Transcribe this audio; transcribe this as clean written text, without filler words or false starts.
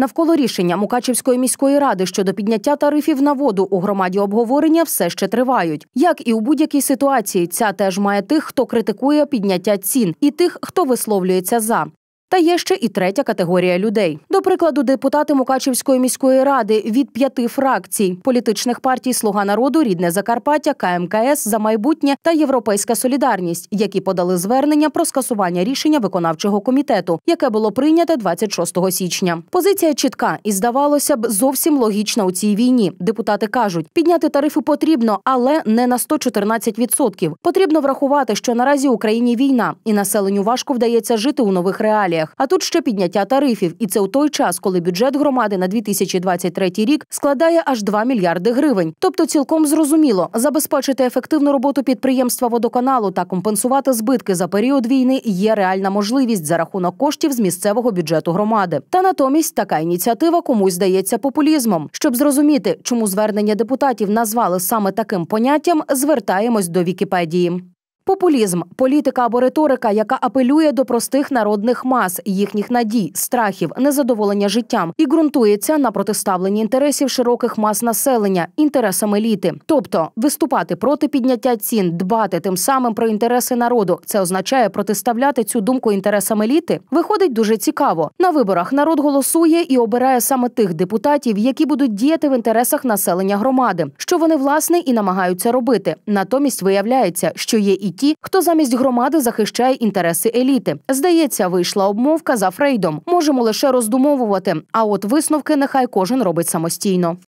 Навколо рішення Мукачівської міської ради щодо підняття тарифів на воду у громаді обговорення все ще тривають. Як і у будь-якій ситуації, ця теж має тих, хто критикує підняття цін, і тих, хто висловлюється за. Та є ще і третя категорія людей. До прикладу, депутати Мукачівської міської ради від 5 фракцій – політичних партій «Слуга народу», «Рідне Закарпаття», КМКС, «За майбутнє» та «Європейська солідарність», які подали звернення про скасування рішення виконавчого комітету, яке було прийняте 26 січня. Позиція чітка і, здавалося б, зовсім логічна у цій війні. Депутати кажуть, підняти тарифи потрібно, але не на 114%. Потрібно врахувати, що наразі в Україні війна, і населенню важко вдається жити у нових реаліях. А тут ще підняття тарифів. І це у той час, коли бюджет громади на 2023 рік складає аж 2 мільярди гривень. Тобто цілком зрозуміло, забезпечити ефективну роботу підприємства водоканалу та компенсувати збитки за період війни є реальна можливість за рахунок коштів з місцевого бюджету громади. Та натомість така ініціатива комусь здається популізмом. Щоб зрозуміти, чому звернення депутатів назвали саме таким поняттям, звертаємось до Вікіпедії. Популізм – політика або риторика, яка апелює до простих народних мас, їхніх надій, страхів, незадоволення життям і ґрунтується на протиставленні інтересів широких мас населення, інтересам еліти. Тобто, виступати проти підняття цін, дбати тим самим про інтереси народу – це означає протиставляти цю думку інтересам еліти? Виходить дуже цікаво. На виборах народ голосує і обирає саме тих депутатів, які будуть діяти в інтересах населення громади, що вони, власне, і намагаються робити. Натомість виявляється, що є і ті, хто замість громади захищає інтереси еліти. Здається, вийшла обмовка за Фрейдом. Можемо лише роздумовувати, а от висновки нехай кожен робить самостійно.